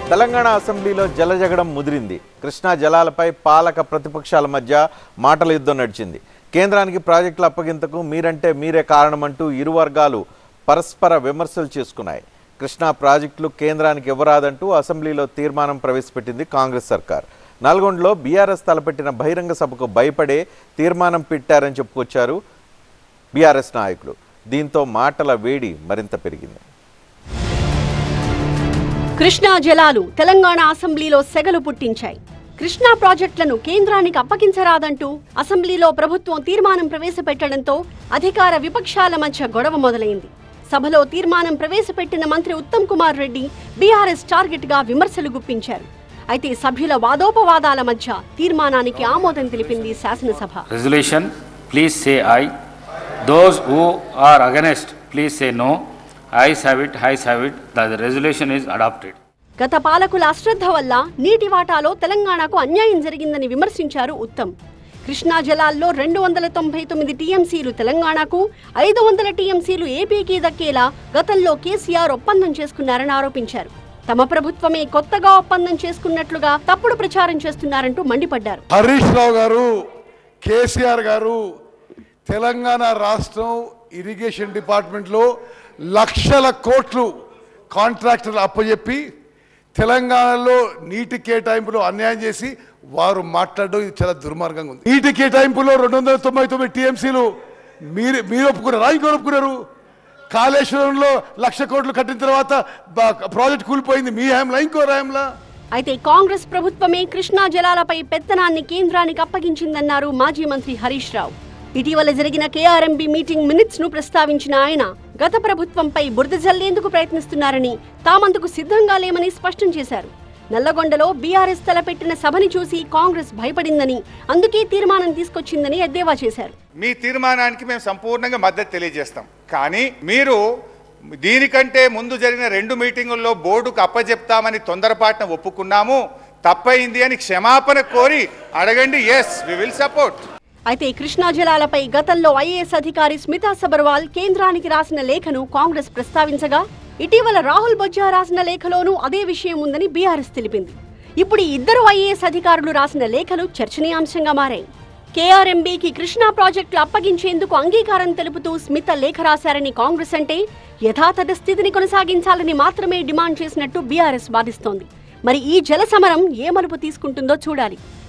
తెలంగాణ అసెంబ్లీలో జలజగడం ముదిరింది. కృష్ణా జలాలపై పాలక ప్రతిపక్షాల మధ్య మాటల యుద్ధం నడిచింది. కేంద్రానికి ప్రాజెక్టుల అప్పగింతకు మీరంటే మీరే కారణమంటూ ఇరు వర్గాలు పరస్పర విమర్శలు చేసుకున్నాయి. కృష్ణా ప్రాజెక్టులు కేంద్రానికి ఇవ్వరాదంటూ అసెంబ్లీలో తీర్మానం ప్రవేశపెట్టింది కాంగ్రెస్ సర్కార్. నల్గొండలో బీఆర్ఎస్ తలపెట్టిన బహిరంగ సభకు భయపడే తీర్మానం పెట్టారని చెప్పుకొచ్చారు బీఆర్ఎస్ నాయకులు. దీంతో మాటల వేడి మరింత పెరిగింది. కృష్ణా జలాలు తెలంగాణ అసెంబ్లీలో సెగలు పుట్టించాయి. కృష్ణా ప్రాజెక్టులను కేంద్రానికి అప్పగించరాదంటూ అసెంబ్లీలో ప్రభుత్వం తీర్మానం ప్రవేశపెట్టడంతో అధికార విపక్షాల మధ్య గొడవ మొదలైంది. సభలో తీర్మానం ప్రవేశపెట్టిన మంత్రి ఉత్తమ్ కుమార్ రెడ్డి బీఆర్ఎస్ టార్గెట్ గా విమర్శలు గుప్పించారు. అయితే సభ్యుల వాదోపవాదాల మధ్య తీర్మానానికి ఆమోదం తెలిపింది శాసనసభ. Resolution please say aye, those who are against please say no. Ayes have it, the resolution is adopted. గత పాలకుల అశ్రద్ధ వల్ల నీటి వాటాలో తెలంగాణకు అన్యాయం జరిగిందని విమర్శించారు ఉత్తమ్. కృష్ణా జలాల్లో 299 టీఎంసీలు తెలంగాణకు, 500 టీఎంసీలు ఏపీకి దక్కేలా గతంలో కేసీఆర్ ఒప్పందం చేసుకున్నారని ఆరోపించారు. తమ ప్రభుత్వమే కొత్తగా ఒప్పందం చేసుకున్నట్లుగా తప్పుడు ప్రచారం చేస్తున్నారంటూ మండిపడ్డారు. హరీష్ రావు గారు, కేసీఆర్ గారు తెలంగాణ రాష్ట్రం ఇరిగేషన్ డిపార్ట్మెంట్లో లక్షల కోట్లు కాంట్రాక్టర్లు అప్పచెప్పి తెలంగాణలో నీటి కేటాయింపులో అన్యాయం చేసి వారు మాట్లాడడం ఇది చాలా దుర్మార్గంగా ఉంది. నీటి కేటాయింపులో 299 టీఎంసీలు మీరు ఒప్పుకున్నారా? ఇంకోరు ఒప్పుకున్నారు? కాళేశ్వరంలో 1,00,000 కోట్లు కట్టిన తర్వాత ప్రాజెక్ట్ కూలిపోయింది. మీ హయాంలా ఇంకో హయాంలా? అయితే కాంగ్రెస్ ప్రభుత్వమే కృష్ణా జలాలపై పెత్తనాన్ని కేంద్రానికి అప్పగించిందన్నారు మాజీ మంత్రి హరీష్ రావు. ఇటీవల జరిగిన కేఆర్ఎంబీ మీటింగ్ మినిట్స్ ను ప్రస్తావించిన ఆయన గత ప్రభుత్వంపై బురద జల్లేందుకు ప్రయత్నిస్తున్నారని, తామందుకు సిద్ధంగా లేమని స్పష్టం చేశారు. నల్లగొండలో బీఆర్ఎస్ తలపెట్టిన సభని చూసి కాంగ్రెస్ భయపడిందని, అందుకే తీర్మానం తీసుకొచ్చిందని ఎద్దేవా చేశారు. మీ తీర్మానానికి మేము సంపూర్ణంగా మద్దతు తెలియజేస్తాం. కానీ మీరు దీనికంటే ముందు జరిగిన 2 మీటింగుల్లో బోర్డుకు అప్పజెప్తామని తొందరపాటున ఒప్పుకున్నాము, తప్పైంది అని క్షమాపణ కోరి అడగండి. Yes, we will support. అయితే కృష్ణా జలాలపై గతంలో ఐఏఎస్ అధికారి స్మితా సబర్వాల్ కేంద్రానికి రాసిన లేఖను కాంగ్రెస్ ప్రస్తావించగా, ఇటీవల రాహుల్ బొజ్జా రాసిన లేఖలోనూ అదే విషయం ఉందని బీఆర్ఎస్ తెలిపింది. ఇప్పుడు ఇద్దరు ఐఏఎస్ అధికారులు రాసిన లేఖలు చర్చనీయాంశంగా మారాయి. కేఆర్ఎంబీకి కృష్ణా ప్రాజెక్టులు అప్పగించేందుకు అంగీకారం తెలుపుతూ స్మిత లేఖ రాశారని కాంగ్రెస్ అంటే, యథాతథ స్థితిని కొనసాగించాలని మాత్రమే డిమాండ్ చేసినట్టు బీఆర్ఎస్ వాదిస్తోంది. మరి ఈ జల సమరం ఏ మలుపు తీసుకుంటుందో చూడాలి.